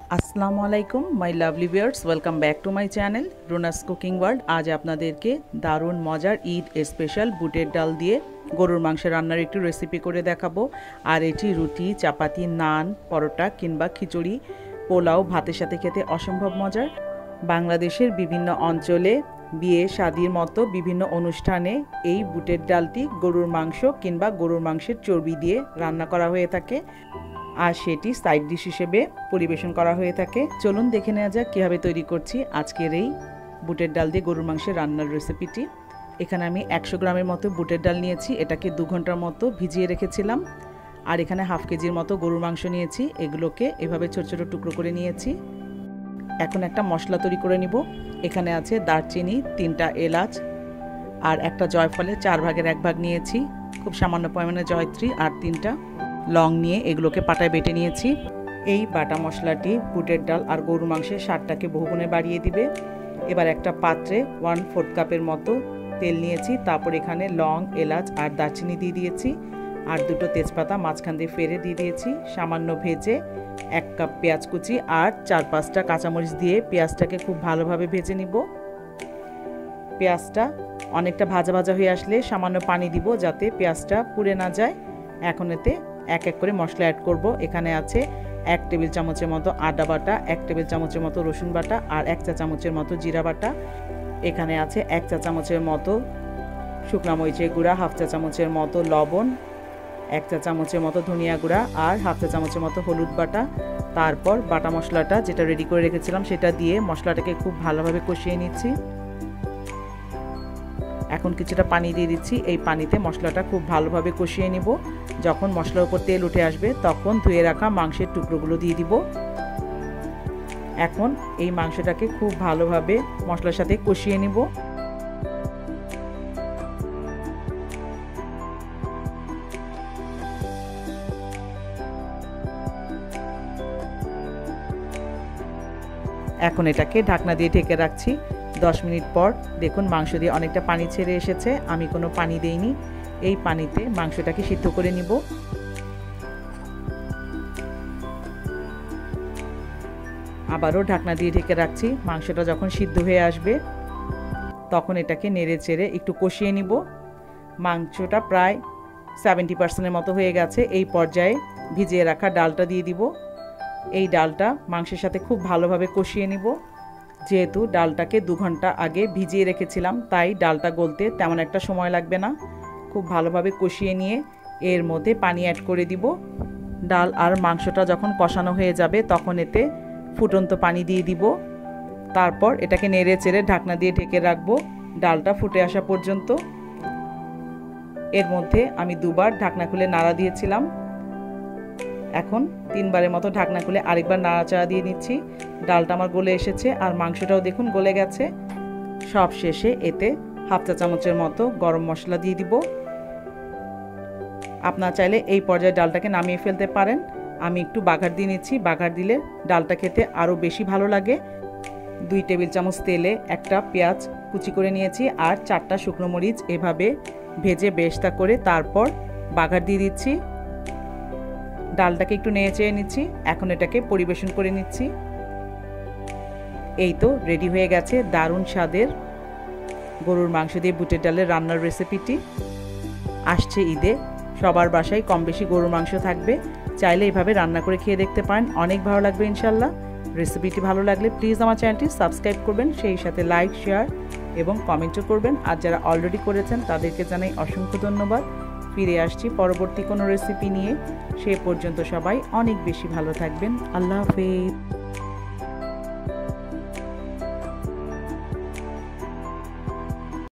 আসসালামু আলাইকুম my lovely viewers, welcome back to my channel Runa's cooking world. আজ আপনাদেরকে দারুণ মজার ঈদ স্পেশাল বুটের ডাল দিয়ে গরুর মাংস রান্নার একটু রেসিপি করে দেখাবো। আর এটি রুটি, চাপাতি, নান, পরোটা কিংবা খিচুড়ি, পোলাও, ভাতের সাথে খেতে অসম্ভব মজার। বাংলাদেশের বিভিন্ন অঞ্চলে বিয়ে শাদির মতো বিভিন্ন অনুষ্ঠানে এই বুটের ডালটি গরুর মাংস কিংবা গরুর মাংসের চর্বি দিয়ে রান্না করা হয়ে থাকে, আর সেটি সাইড ডিশ হিসেবে পরিবেশন করা হয়ে থাকে। চলুন দেখে নেওয়া যাক কীভাবে তৈরি করছি আজকের এই বুটের ডাল দিয়ে গরুর মাংসের রান্নার রেসিপিটি। এখানে আমি 100 গ্রামের মতো বুটের ডাল নিয়েছি, এটাকে 2 ঘন্টার মতো ভিজিয়ে রেখেছিলাম। আর এখানে হাফ কেজির মতো গরুর মাংস নিয়েছি, এগুলোকে এভাবে ছোট ছোট টুকরো করে নিয়েছি। এখন একটা মশলা তৈরি করে নিব। এখানে আছে দারচিনি, 3টা এলাচ আর একটা জয়ফলের 4 ভাগের 1 ভাগ নিয়েছি, খুব সামান্য পরিমাণে জয়ত্রী আর 3টা লং নিয়ে এগুলোকে পাটায় বেটে নিয়েছি। এই বাটা মশলাটি বুটের ডাল আর গরুর মাংসের স্বাদটাকে বহুগুণে বাড়িয়ে দিবে। এবার একটা পাত্রে 1/4 কাপের মতো তেল নিয়েছি, তারপর এখানে লং, এলাচ আর দারচিনি দিয়ে দিয়েছি, আর 2টো তেজপাতা মাঝখান দিয়ে ফেরে দিয়ে দিয়েছি। সামান্য ভেজে 1 কাপ পেঁয়াজ কুচি আর 4-5টা কাঁচামরিচ দিয়ে পেঁয়াজটাকে খুব ভালোভাবে ভেজে নিব। পেঁয়াজটা অনেকটা ভাজা ভাজা হয়ে আসলে সামান্য পানি দিব যাতে পেঁয়াজটা পুড়ে না যায়। এখন এতে এক এক করে মশলা অ্যাড করব। এখানে আছে 1 টেবিল চামচের মতো আদা বাটা, 1 টেবিল চামচের মতো রসুন বাটা আর 1 চা চামচের মতো জিরা বাটা। এখানে আছে 1 চা চামচের মতো শুকনো মরিচের গুঁড়া, হাফ চা চামচের মতো লবণ, 1 চা চামচের মতো ধনিয়া গুঁড়া আর হাফ চা চামচের মতো হলুদ বাটা। তারপর বাটা মশলাটা যেটা রেডি করে রেখেছিলাম সেটা দিয়ে মশলাটাকে খুব ভালোভাবে কষিয়ে নিচ্ছি। এখন কিছুটা পানি দিয়ে দিচ্ছি, এই পানিতে মশলাটা খুব ভালোভাবে কষিয়ে নিব। যখন মশলার উপর তেল উঠে আসবে তখন ধুয়ে রাখা মাংসের টুকরোগুলো দিয়ে দিব। এখন এই মাংসটাকে খুব ভালোভাবে মশলার সাথে কষিয়ে নিব। এখন এটাকে ঢাকনা দিয়ে ঢেকে রাখছি। 10 মিনিট পর দেখুন মাংস দিয়ে অনেকটা পানি ছেড়ে এসেছে, আমি কোনো পানি দেইনি। এই পানিতে মাংসটাকে সিদ্ধ করে নিব। আবারও ঢাকনা দিয়ে ঢেকে রাখছি। মাংসটা যখন সিদ্ধ হয়ে আসবে তখন এটাকে নেড়ে চেড়ে একটু কষিয়ে নিব। মাংসটা প্রায় 70% মতো হয়ে গেছে। এই পর্যায়ে ভিজিয়ে রাখা ডালটা দিয়ে দিব। এই ডালটা মাংসের সাথে খুব ভালোভাবে কষিয়ে নিব। যেহেতু ডালটাকে 2 ঘন্টা আগে ভিজিয়ে রেখেছিলাম তাই ডালটা গলতে তেমন একটা সময় লাগবে না। খুব ভালোভাবে কষিয়ে নিয়ে এর মধ্যে পানি অ্যাড করে দিব। ডাল আর মাংসটা যখন কষানো হয়ে যাবে তখন এতে ফুটন্ত পানি দিয়ে দিব। তারপর এটাকে নেড়ে চেড়ে ঢাকনা দিয়ে ঢেকে রাখবো ডালটা ফুটে আসা পর্যন্ত। এর মধ্যে আমি 2বার ঢাকনা খুলে নাড়া দিয়েছিলাম, এখন 3বারের মতো ঢাকনা খুলে আরেকবার নাড়াচাড়া দিয়ে নিচ্ছি। ডালটা আমার গলে এসেছে আর মাংসটাও দেখুন গলে গেছে। সব শেষে এতে হাফ চা চামচের মতো গরম মশলা দিয়ে দিব। আপনারা চাইলে এই পর্যায়ে ডালটাকে নামিয়ে ফেলতে পারেন, আমি একটু বাঘার দিয়ে নিচ্ছি। বাঘার দিলে ডালটা খেতে আরও বেশি ভালো লাগে। 2 টেবিল চামচ তেলে একটা পেঁয়াজ কুচি করে নিয়েছি আর 4টা শুকনো মরিচ এভাবে ভেজে বেরেস্তা করে তারপর বাঘার দিয়ে দিচ্ছি। ডালটাকে একটু নেড়ে চেড়ে নিচ্ছি। এখন এটাকে পরিবেশন করে নিচ্ছি। এই তো রেডি হয়ে গেছে দারুণ স্বাদের গরুর মাংস দিয়ে বুটের ডালের রান্নার রেসিপিটি। আসছে ঈদে সবার বাসায় কম বেশি গরুর মাংস থাকবে, চাইলে এইভাবে রান্না করে খেয়ে দেখতে পারেন, অনেক ভালো লাগবে ইনশাল্লাহ। রেসিপিটি ভালো লাগলে প্লিজ আমার চ্যানেলটি সাবস্ক্রাইব করবেন, সেই সাথে লাইক, শেয়ার এবং কমেন্টও করবেন। আর যারা অলরেডি করেছেন তাদেরকে জানাই অসংখ্য ধন্যবাদ। ফিরে আসছি পরবর্তী কোনো রেসিপি নিয়ে, সে পর্যন্ত সবাই অনেক বেশি ভালো থাকবেন। আল্লাহ হাফেজ।